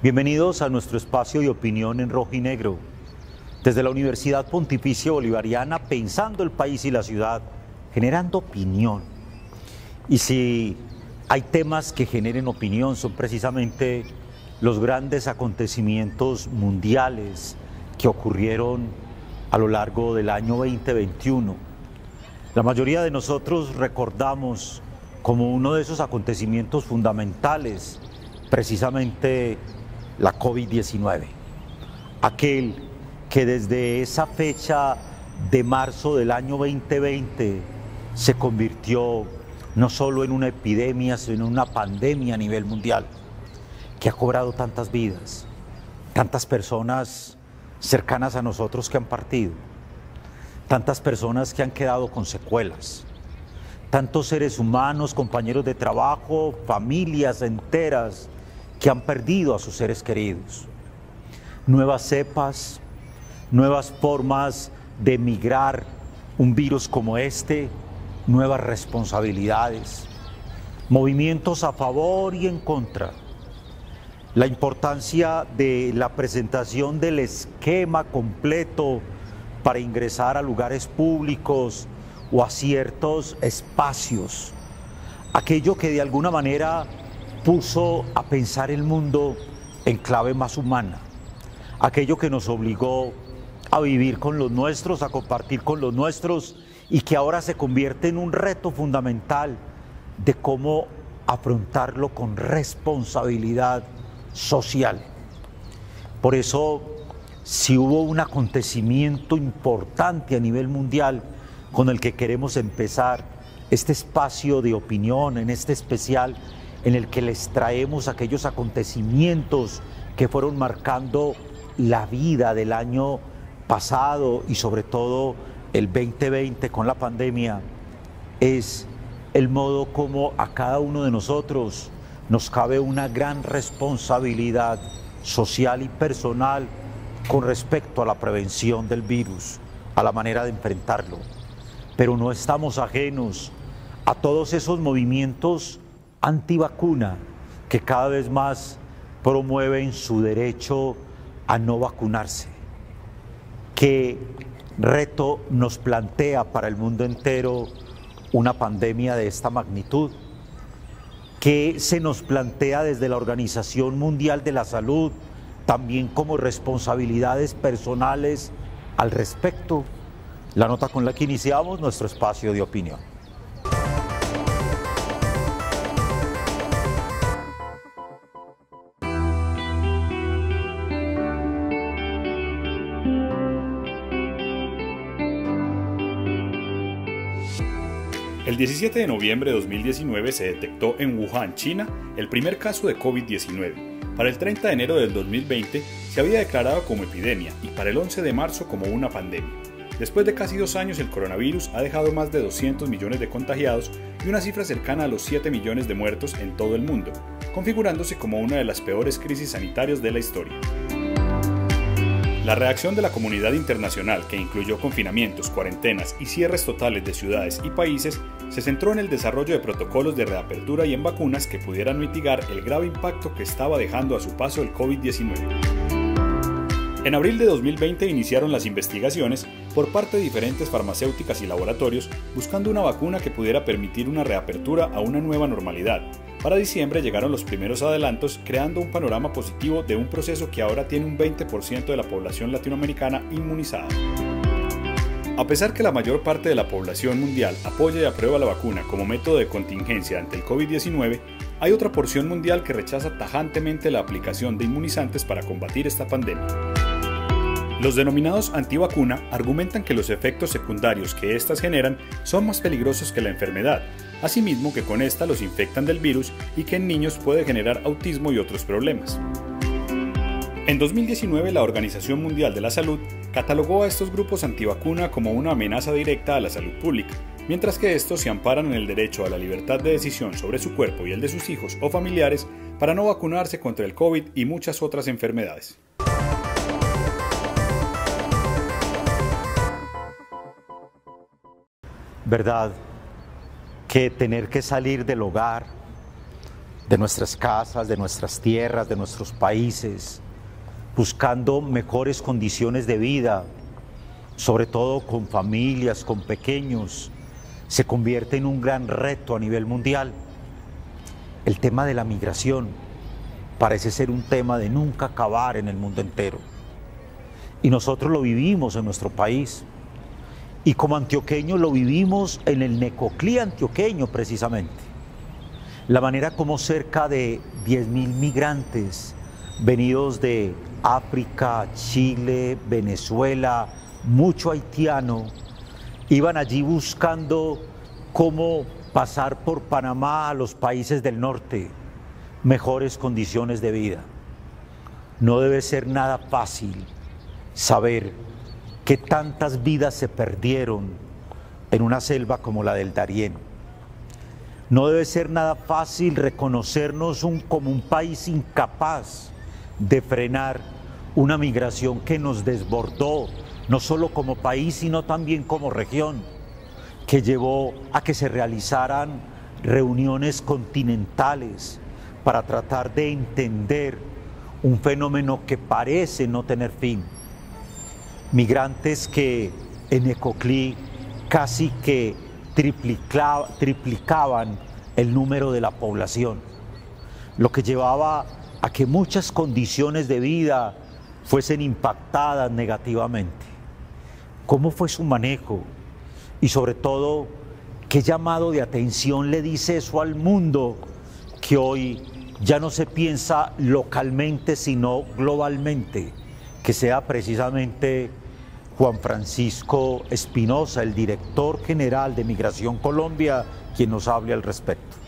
Bienvenidos a nuestro espacio de opinión en rojo y negro. Desde la Universidad Pontificia Bolivariana, pensando el país y la ciudad, generando opinión. Y si hay temas que generen opinión, son precisamente los grandes acontecimientos mundiales que ocurrieron a lo largo del año 2021. La mayoría de nosotros recordamos como uno de esos acontecimientos fundamentales precisamente la COVID-19, aquel que desde esa fecha de marzo del año 2020 se convirtió no solo en una epidemia, sino en una pandemia a nivel mundial, que ha cobrado tantas vidas, tantas personas cercanas a nosotros que han partido, tantas personas que han quedado con secuelas, tantos seres humanos, compañeros de trabajo, familias enteras que han perdido a sus seres queridos. Nuevas cepas, nuevas formas de migrar un virus como este, nuevas responsabilidades, movimientos a favor y en contra. La importancia de la presentación del esquema completo para ingresar a lugares públicos o a ciertos espacios, aquello que de alguna manera puso a pensar el mundo en clave más humana, aquello que nos obligó a vivir con los nuestros, a compartir con los nuestros y que ahora se convierte en un reto fundamental de cómo afrontarlo con responsabilidad social. Por eso, si hubo un acontecimiento importante a nivel mundial con el que queremos empezar este espacio de opinión, en este especial en el que les traemos aquellos acontecimientos que fueron marcando la vida del año pasado y sobre todo el 2020 con la pandemia, es el modo como a cada uno de nosotros nos cabe una gran responsabilidad social y personal con respecto a la prevención del virus, a la manera de enfrentarlo. Pero no estamos ajenos a todos esos movimientos antivacuna que cada vez más promueven su derecho a no vacunarse. ¿Qué reto nos plantea para el mundo entero una pandemia de esta magnitud? ¿Qué se nos plantea desde la Organización Mundial de la Salud, también como responsabilidades personales al respecto? La nota con la que iniciamos nuestro espacio de opinión. El 17 de noviembre de 2019 se detectó en Wuhan, China, el primer caso de COVID-19. Para el 30 de enero del 2020 se había declarado como epidemia y para el 11 de marzo como una pandemia. Después de casi 2 años, el coronavirus ha dejado más de 200 millones de contagiados y una cifra cercana a los 7 millones de muertos en todo el mundo, configurándose como una de las peores crisis sanitarias de la historia. La reacción de la comunidad internacional, que incluyó confinamientos, cuarentenas y cierres totales de ciudades y países, se centró en el desarrollo de protocolos de reapertura y en vacunas que pudieran mitigar el grave impacto que estaba dejando a su paso el COVID-19. En abril de 2020 iniciaron las investigaciones por parte de diferentes farmacéuticas y laboratorios buscando una vacuna que pudiera permitir una reapertura a una nueva normalidad. Para diciembre llegaron los primeros adelantos, creando un panorama positivo de un proceso que ahora tiene un 20% de la población latinoamericana inmunizada. A pesar que la mayor parte de la población mundial apoya y aprueba la vacuna como método de contingencia ante el COVID-19, hay otra porción mundial que rechaza tajantemente la aplicación de inmunizantes para combatir esta pandemia. Los denominados antivacuna argumentan que los efectos secundarios que éstas generan son más peligrosos que la enfermedad, asimismo que con esta los infectan del virus y que en niños puede generar autismo y otros problemas. En 2019, la Organización Mundial de la Salud catalogó a estos grupos antivacuna como una amenaza directa a la salud pública, mientras que estos se amparan en el derecho a la libertad de decisión sobre su cuerpo y el de sus hijos o familiares para no vacunarse contra el COVID y muchas otras enfermedades. ¿Verdad que tener que salir del hogar de nuestras casas, de nuestras tierras, de nuestros países, buscando mejores condiciones de vida, sobre todo con familias, con pequeños, se convierte en un gran reto a nivel mundial. El tema de la migración parece ser un tema de nunca acabar en el mundo entero. Y nosotros lo vivimos en nuestro país. Y como antioqueños lo vivimos en el Necoclí antioqueño precisamente. La manera como cerca de 10.000 migrantes venidos de África, Chile, Venezuela, mucho haitiano, iban allí buscando cómo pasar por Panamá a los países del norte, mejores condiciones de vida. No debe ser nada fácil saber que tantas vidas se perdieron en una selva como la del Darién. No debe ser nada fácil reconocernos como un país incapaz de frenar una migración que nos desbordó, no solo como país, sino también como región, que llevó a que se realizaran reuniones continentales para tratar de entender un fenómeno que parece no tener fin. Migrantes que en Necoclí casi que triplicaban el número de la población, lo que llevaba a que muchas condiciones de vida fuesen impactadas negativamente. ¿Cómo fue su manejo? Y sobre todo, ¿qué llamado de atención le dice eso al mundo que hoy ya no se piensa localmente sino globalmente? Que sea precisamente Juan Francisco Espinosa, el director general de Migración Colombia, quien nos hable al respecto.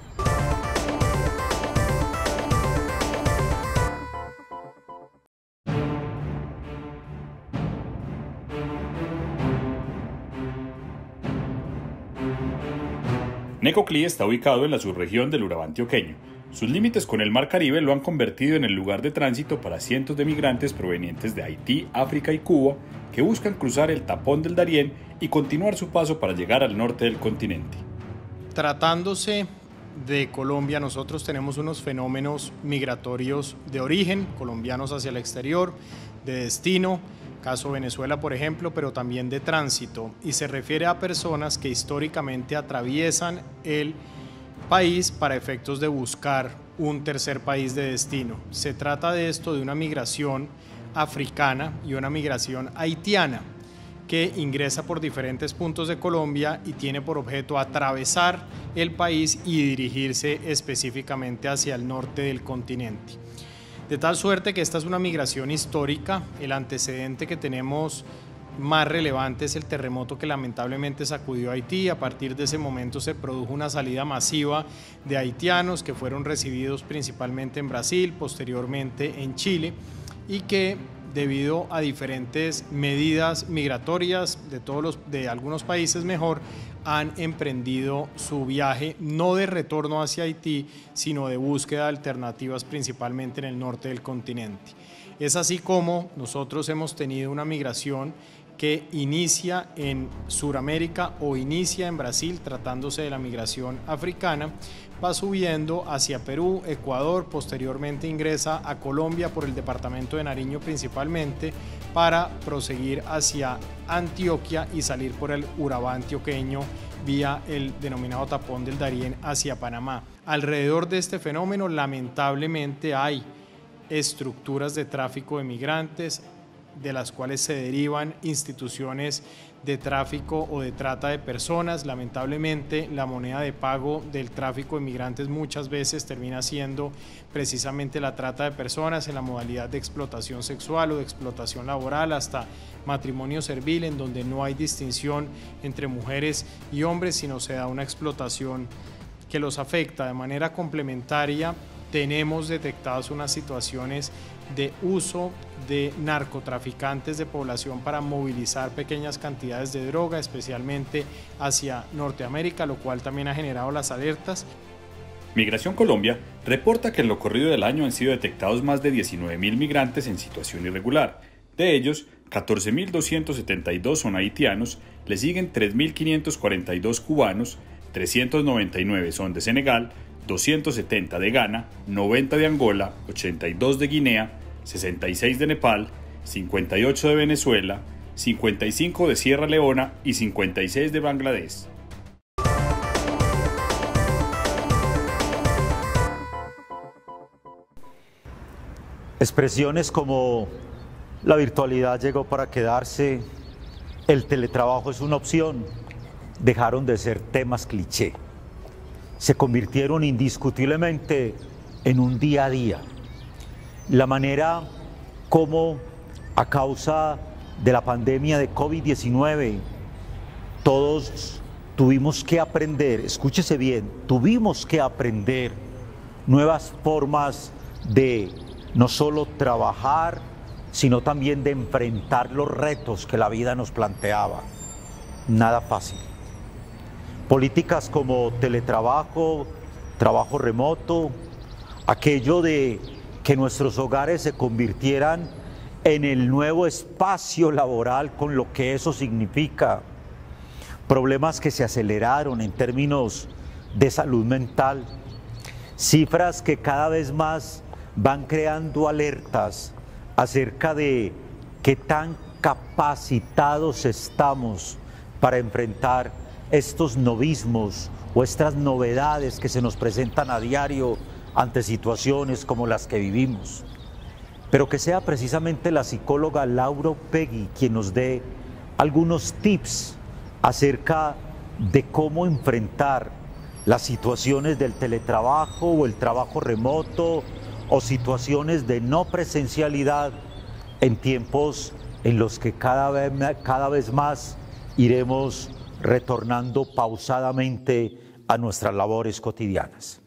Necoclí está ubicado en la subregión del Urabá antioqueño. Sus límites con el Mar Caribe lo han convertido en el lugar de tránsito para cientos de migrantes provenientes de Haití, África y Cuba que buscan cruzar el tapón del Darién y continuar su paso para llegar al norte del continente. Tratándose de Colombia, nosotros tenemos unos fenómenos migratorios de origen, colombianos hacia el exterior, de destino, caso Venezuela por ejemplo, pero también de tránsito, y se refiere a personas que históricamente atraviesan el país para efectos de buscar un tercer país de destino. Se trata de esto de una migración africana y una migración haitiana que ingresa por diferentes puntos de Colombia y tiene por objeto atravesar el país y dirigirse específicamente hacia el norte del continente. De tal suerte que esta es una migración histórica. El antecedente que tenemos más relevante es el terremoto que lamentablemente sacudió a Haití. A partir de ese momento se produjo una salida masiva de haitianos que fueron recibidos principalmente en Brasil, posteriormente en Chile, y que debido a diferentes medidas migratorias de algunos países mejor, han emprendido su viaje no de retorno hacia Haití, sino de búsqueda de alternativas principalmente en el norte del continente. Es así como nosotros hemos tenido una migración que inicia en Sudamérica o inicia en Brasil, tratándose de la migración africana, va subiendo hacia Perú, Ecuador, posteriormente ingresa a Colombia por el departamento de Nariño principalmente, para proseguir hacia Antioquia y salir por el Urabá antioqueño vía el denominado tapón del Darién hacia Panamá. Alrededor de este fenómeno lamentablemente hay estructuras de tráfico de migrantes, de las cuales se derivan instituciones de tráfico o de trata de personas. Lamentablemente, la moneda de pago del tráfico de migrantes muchas veces termina siendo precisamente la trata de personas en la modalidad de explotación sexual o de explotación laboral, hasta matrimonio servil, en donde no hay distinción entre mujeres y hombres, sino se da una explotación que los afecta de manera complementaria. Tenemos detectadas unas situaciones de uso de narcotraficantes de población para movilizar pequeñas cantidades de droga, especialmente hacia Norteamérica, lo cual también ha generado las alertas. Migración Colombia reporta que en lo corrido del año han sido detectados más de 19.000 migrantes en situación irregular. De ellos, 14.272 son haitianos, le siguen 3.542 cubanos, 399 son de Senegal, 270 de Ghana, 90 de Angola, 82 de Guinea, 66 de Nepal, 58 de Venezuela, 55 de Sierra Leona y 56 de Bangladesh. Expresiones como la virtualidad llegó para quedarse, el teletrabajo es una opción, dejaron de ser temas cliché. Se convirtieron indiscutiblemente en un día a día. La manera como a causa de la pandemia de COVID-19 todos tuvimos que aprender, escúchese bien, tuvimos que aprender nuevas formas de no solo trabajar, sino también de enfrentar los retos que la vida nos planteaba. Nada fácil. Políticas como teletrabajo, trabajo remoto, aquello de que nuestros hogares se convirtieran en el nuevo espacio laboral con lo que eso significa. Problemas que se aceleraron en términos de salud mental. Cifras que cada vez más van creando alertas acerca de qué tan capacitados estamos para enfrentar estos novismos o estas novedades que se nos presentan a diario ante situaciones como las que vivimos. Pero que sea precisamente la psicóloga Laura Upegui quien nos dé algunos tips acerca de cómo enfrentar las situaciones del teletrabajo o el trabajo remoto o situaciones de no presencialidad en tiempos en los que cada vez más iremos retornando pausadamente a nuestras labores cotidianas.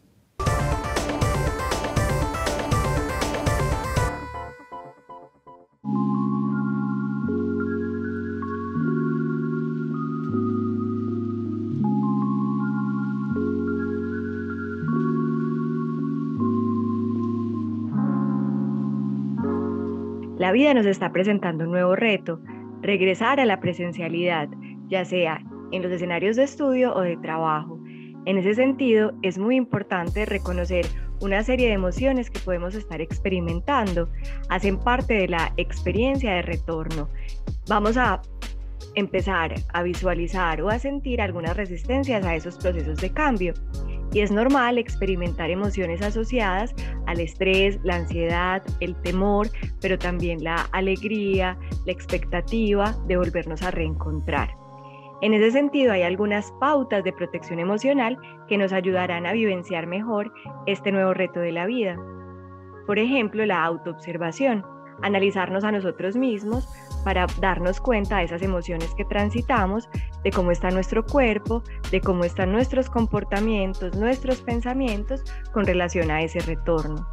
La vida nos está presentando un nuevo reto, regresar a la presencialidad, ya sea en los escenarios de estudio o de trabajo. En ese sentido, es muy importante reconocer una serie de emociones que podemos estar experimentando, hacen parte de la experiencia de retorno. Vamos a empezar a visualizar o a sentir algunas resistencias a esos procesos de cambio. Y es normal experimentar emociones asociadas al estrés, la ansiedad, el temor, pero también la alegría, la expectativa de volvernos a reencontrar. En ese sentido, hay algunas pautas de protección emocional que nos ayudarán a vivenciar mejor este nuevo reto de la vida. Por ejemplo, la autoobservación, analizarnos a nosotros mismos para darnos cuenta de esas emociones que transitamos, de cómo está nuestro cuerpo, de cómo están nuestros comportamientos, nuestros pensamientos con relación a ese retorno.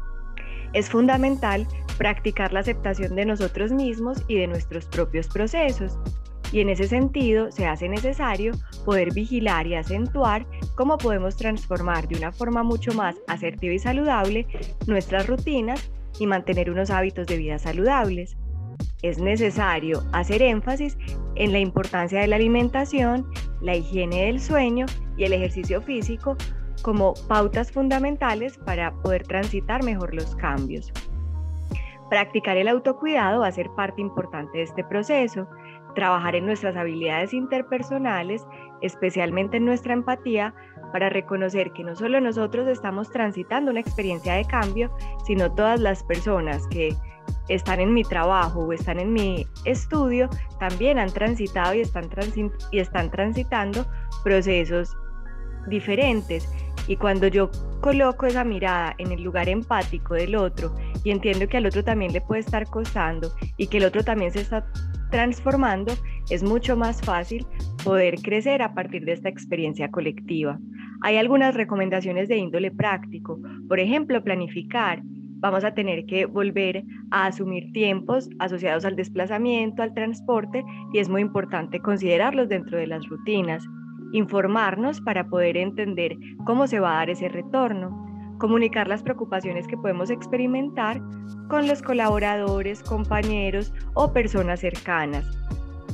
Es fundamental practicar la aceptación de nosotros mismos y de nuestros propios procesos. Y en ese sentido se hace necesario poder vigilar y acentuar cómo podemos transformar de una forma mucho más asertiva y saludable nuestras rutinas y mantener unos hábitos de vida saludables. Es necesario hacer énfasis en la importancia de la alimentación, la higiene del sueño y el ejercicio físico como pautas fundamentales para poder transitar mejor los cambios. Practicar el autocuidado va a ser parte importante de este proceso. Trabajar en nuestras habilidades interpersonales, especialmente en nuestra empatía, para reconocer que no solo nosotros estamos transitando una experiencia de cambio, sino todas las personas que están en mi trabajo o están en mi estudio también han transitado y están transitando procesos diferentes. Y cuando yo coloco esa mirada en el lugar empático del otro y entiendo que al otro también le puede estar costando y que el otro también se está transformando, es mucho más fácil poder crecer a partir de esta experiencia colectiva. Hay algunas recomendaciones de índole práctico, por ejemplo, planificar. Vamos a tener que volver a asumir tiempos asociados al desplazamiento, al transporte, y es muy importante considerarlos dentro de las rutinas. Informarnos para poder entender cómo se va a dar ese retorno. Comunicar las preocupaciones que podemos experimentar con los colaboradores, compañeros o personas cercanas.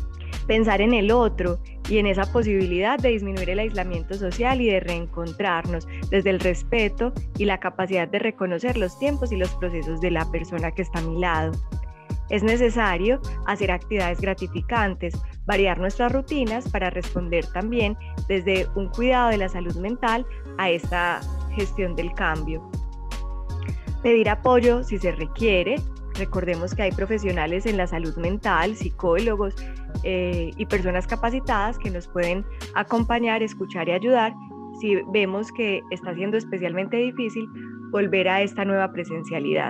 Pensar en el otro y en esa posibilidad de disminuir el aislamiento social y de reencontrarnos desde el respeto y la capacidad de reconocer los tiempos y los procesos de la persona que está a mi lado. Es necesario hacer actividades gratificantes, variar nuestras rutinas para responder también desde un cuidado de la salud mental a esta gestión del cambio. Pedir apoyo si se requiere. Recordemos que hay profesionales en la salud mental, psicólogos y personas capacitadas que nos pueden acompañar, escuchar y ayudar si vemos que está siendo especialmente difícil volver a esta nueva presencialidad.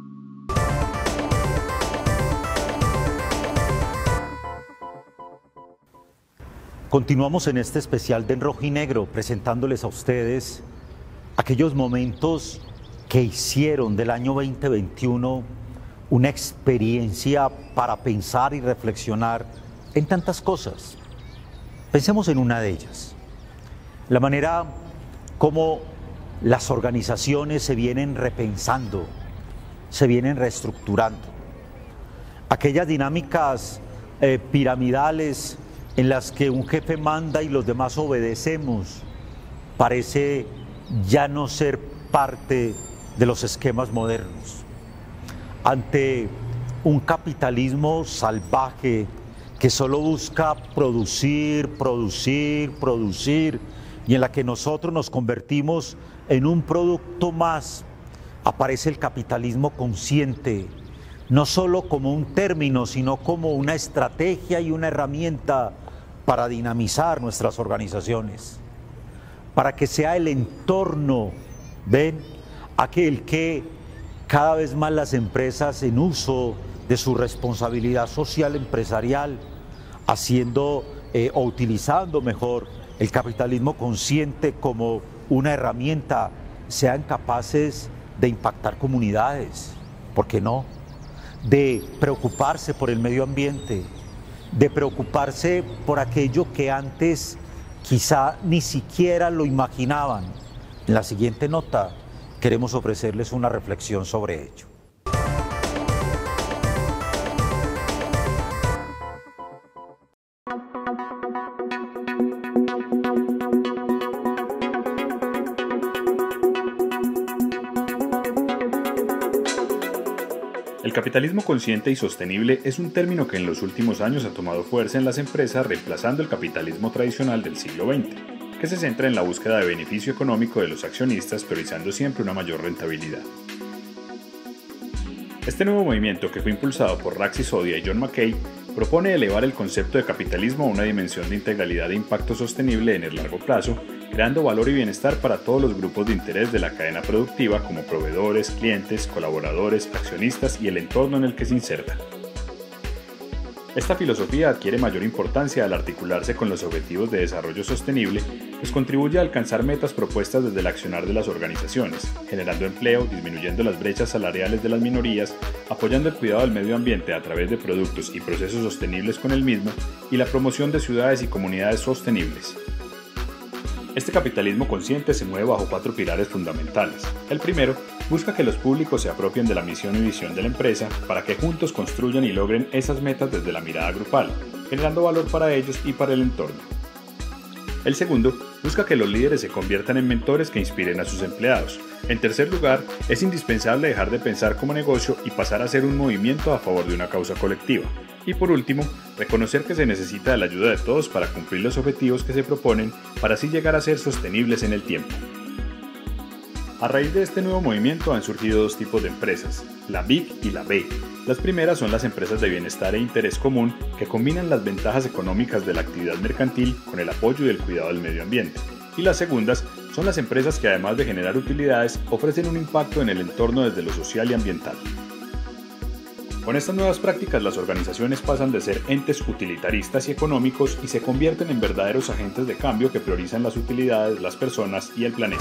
Continuamos en este especial de En Rojo y Negro presentándoles a ustedes aquellos momentos que hicieron del año 2021 una experiencia para pensar y reflexionar en tantas cosas. Pensemos en una de ellas, la manera como las organizaciones se vienen repensando, se vienen reestructurando. Aquellas dinámicas piramidales en las que un jefe manda y los demás obedecemos, parece ya no ser parte de los esquemas modernos. Ante un capitalismo salvaje que solo busca producir, producir, producir, y en la que nosotros nos convertimos en un producto más, aparece el capitalismo consciente, no solo como un término, sino como una estrategia y una herramienta para dinamizar nuestras organizaciones, para que sea el entorno, ¿ven?, aquel que cada vez más las empresas en uso de su responsabilidad social empresarial, haciendo o utilizando mejor el capitalismo consciente como una herramienta, sean capaces de impactar comunidades, ¿por qué no?, de preocuparse por el medio ambiente, de preocuparse por aquello que antes quizá ni siquiera lo imaginaban. En la siguiente nota queremos ofrecerles una reflexión sobre ello. El capitalismo consciente y sostenible es un término que en los últimos años ha tomado fuerza en las empresas, reemplazando el capitalismo tradicional del siglo XX, que se centra en la búsqueda de beneficio económico de los accionistas, priorizando siempre una mayor rentabilidad. Este nuevo movimiento, que fue impulsado por Raxi Sodia y John Mackay, propone elevar el concepto de capitalismo a una dimensión de integralidad e impacto sostenible en el largo plazo, creando valor y bienestar para todos los grupos de interés de la cadena productiva, como proveedores, clientes, colaboradores, accionistas y el entorno en el que se inserta. Esta filosofía adquiere mayor importancia al articularse con los objetivos de desarrollo sostenible, pues contribuye a alcanzar metas propuestas desde el accionar de las organizaciones, generando empleo, disminuyendo las brechas salariales de las minorías, apoyando el cuidado del medio ambiente a través de productos y procesos sostenibles con el mismo, y la promoción de ciudades y comunidades sostenibles. Este capitalismo consciente se mueve bajo 4 pilares fundamentales. El primero, busca que los públicos se apropien de la misión y visión de la empresa para que juntos construyan y logren esas metas desde la mirada grupal, generando valor para ellos y para el entorno. El segundo, busca que los líderes se conviertan en mentores que inspiren a sus empleados. En tercer lugar, es indispensable dejar de pensar como negocio y pasar a ser un movimiento a favor de una causa colectiva. Y por último, reconocer que se necesita de la ayuda de todos para cumplir los objetivos que se proponen, para así llegar a ser sostenibles en el tiempo. A raíz de este nuevo movimiento han surgido 2 tipos de empresas, la BIC y la B. Las primeras son las empresas de bienestar e interés común, que combinan las ventajas económicas de la actividad mercantil con el apoyo y el cuidado del medio ambiente. Y las segundas son las empresas que, además de generar utilidades, ofrecen un impacto en el entorno desde lo social y ambiental. Con estas nuevas prácticas, las organizaciones pasan de ser entes utilitaristas y económicos y se convierten en verdaderos agentes de cambio que priorizan las utilidades, las personas y el planeta.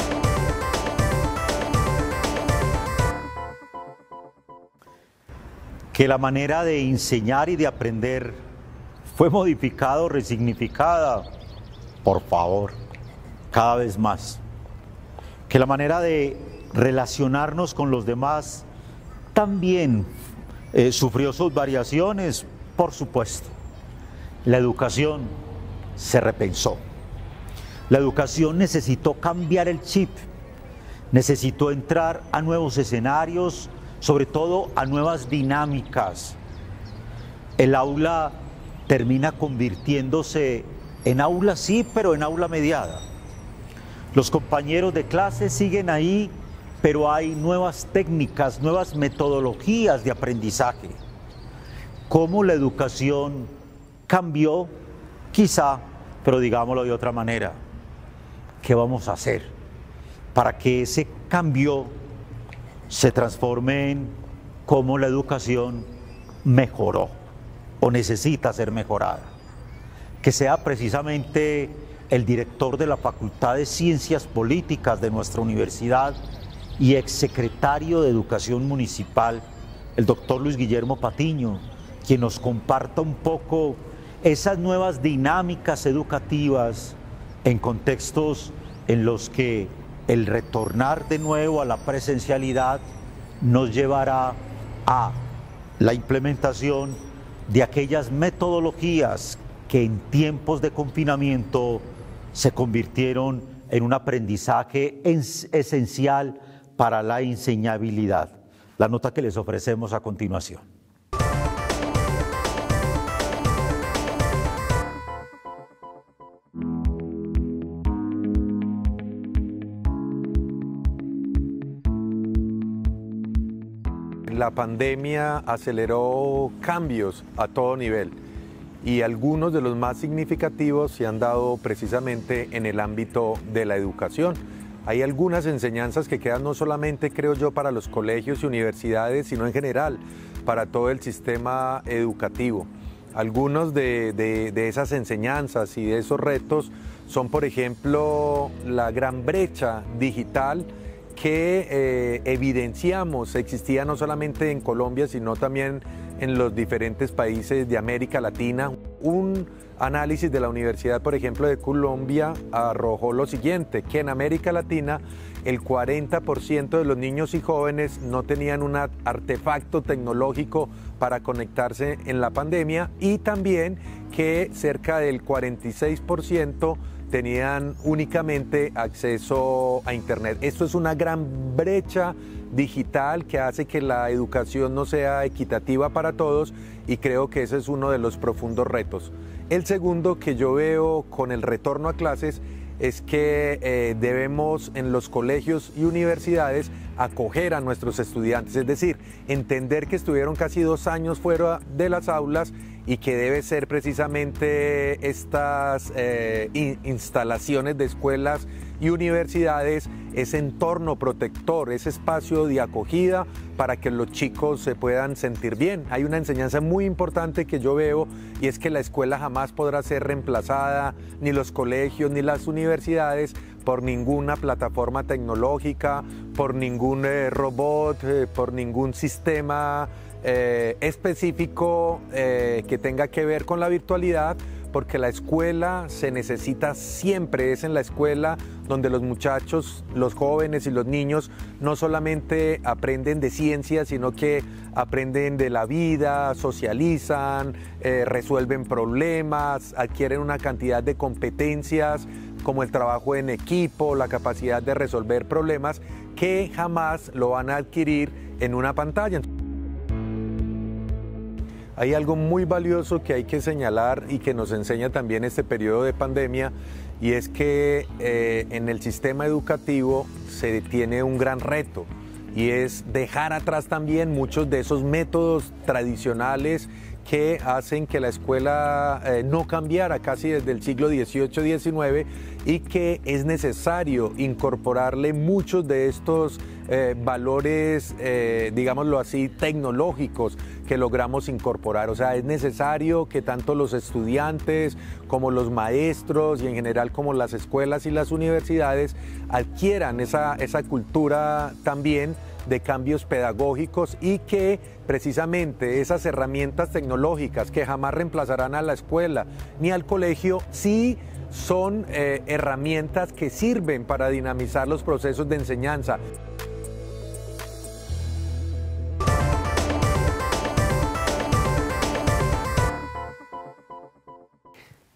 Que la manera de enseñar y de aprender fue modificada o resignificada, por favor, cada vez más. Que la manera de relacionarnos con los demás también sufrió sus variaciones, por supuesto. la educación se repensó. La educación necesitó cambiar el chip, necesitó entrar a nuevos escenarios, sobre todo a nuevas dinámicas. El aula termina convirtiéndose en aula sí, pero en aula mediada. Los compañeros de clase siguen ahí, pero hay nuevas técnicas, nuevas metodologías de aprendizaje. ¿Cómo la educación cambió? Quizá, pero digámoslo de otra manera. ¿Qué vamos a hacer para que ese cambio se transforme en cómo la educación mejoró o necesita ser mejorada? Que sea precisamente el director de la Facultad de Ciencias Políticas de nuestra universidad y exsecretario de Educación Municipal, el doctor Luis Guillermo Patiño, quien nos comparta un poco esas nuevas dinámicas educativas en contextos en los que el retornar de nuevo a la presencialidad nos llevará a la implementación de aquellas metodologías que en tiempos de confinamiento se convirtieron en un aprendizaje esencial para la enseñabilidad. La nota que les ofrecemos a continuación. La pandemia aceleró cambios a todo nivel y algunos de los más significativos se han dado precisamente en el ámbito de la educación. Hay algunas enseñanzas que quedan no solamente, creo yo, para los colegios y universidades, sino en general para todo el sistema educativo. Algunos de esas enseñanzas y de esos retos son, por ejemplo, la gran brecha digital que evidenciamos existía no solamente en Colombia, sino también en los diferentes países de América Latina. Un análisis de la Universidad, por ejemplo, de Colombia arrojó lo siguiente, que en América Latina el 40% de los niños y jóvenes no tenían un artefacto tecnológico para conectarse en la pandemia y también que cerca del 46% tenían únicamente acceso a Internet. Esto es una gran brecha digital que hace que la educación no sea equitativa para todos y creo que ese es uno de los profundos retos. El segundo que yo veo con el retorno a clases es que debemos en los colegios y universidades acoger a nuestros estudiantes, es decir, entender que estuvieron casi 2 años fuera de las aulas y que debe ser precisamente estas instalaciones de escuelas y universidades, ese entorno protector, ese espacio de acogida para que los chicos se puedan sentir bien. Hay una enseñanza muy importante que yo veo y es que la escuela jamás podrá ser reemplazada, ni los colegios ni las universidades, por ninguna plataforma tecnológica, por ningún robot, por ningún sistema específico que tenga que ver con la virtualidad, porque la escuela se necesita siempre, es en la escuela donde los muchachos, los jóvenes y los niños no solamente aprenden de ciencia, sino que aprenden de la vida, socializan, resuelven problemas, adquieren una cantidad de competencias como el trabajo en equipo, la capacidad de resolver problemas que jamás lo van a adquirir en una pantalla. Hay algo muy valioso que hay que señalar y que nos enseña también este periodo de pandemia, y es que en el sistema educativo se tiene un gran reto, y es dejar atrás también muchos de esos métodos tradicionales que hacen que la escuela no cambiara casi desde el siglo XVIII-XIX, y que es necesario incorporarle muchos de estos valores, digámoslo así, tecnológicos que logramos incorporar. O sea, es necesario que tanto los estudiantes como los maestros y en general como las escuelas y las universidades adquieran esa cultura también de cambios pedagógicos, y que precisamente esas herramientas tecnológicas que jamás reemplazarán a la escuela ni al colegio, sí son herramientas que sirven para dinamizar los procesos de enseñanza.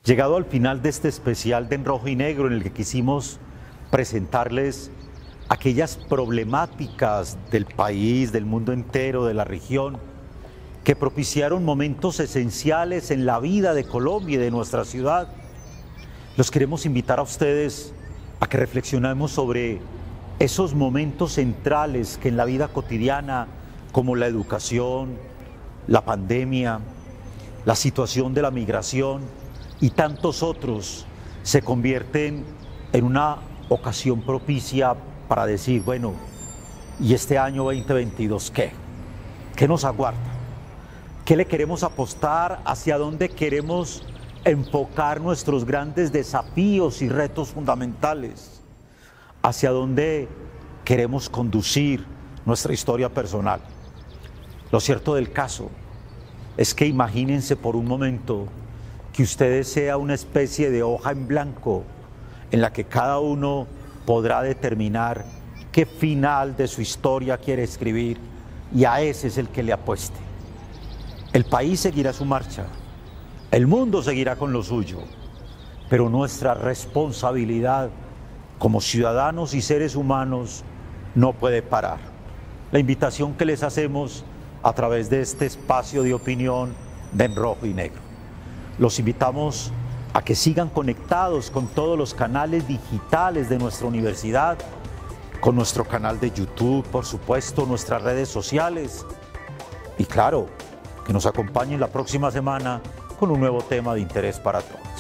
Llegado al final de este especial de En Rojo y Negro, en el que quisimos presentarles aquellas problemáticas del país, del mundo entero, de la región, que propiciaron momentos esenciales en la vida de Colombia y de nuestra ciudad, los queremos invitar a ustedes a que reflexionemos sobre esos momentos centrales que en la vida cotidiana, como la educación, la pandemia, la situación de la migración y tantos otros, se convierten en una ocasión propicia para decir, bueno, ¿y este año 2022 qué? ¿Qué nos aguarda? ¿Qué le queremos apostar? ¿Hacia dónde queremos enfocar nuestros grandes desafíos y retos fundamentales? ¿Hacia dónde queremos conducir nuestra historia personal? Lo cierto del caso es que imagínense por un momento que ustedes sea una especie de hoja en blanco en la que cada uno podrá determinar qué final de su historia quiere escribir, y a ese es el que le apueste. El país seguirá su marcha, el mundo seguirá con lo suyo, pero nuestra responsabilidad como ciudadanos y seres humanos no puede parar. La invitación que les hacemos a través de este espacio de opinión de En Rojo y Negro. Los invitamos a que sigan conectados con todos los canales digitales de nuestra universidad, con nuestro canal de YouTube, por supuesto, nuestras redes sociales, y claro, que nos acompañen la próxima semana con un nuevo tema de interés para todos.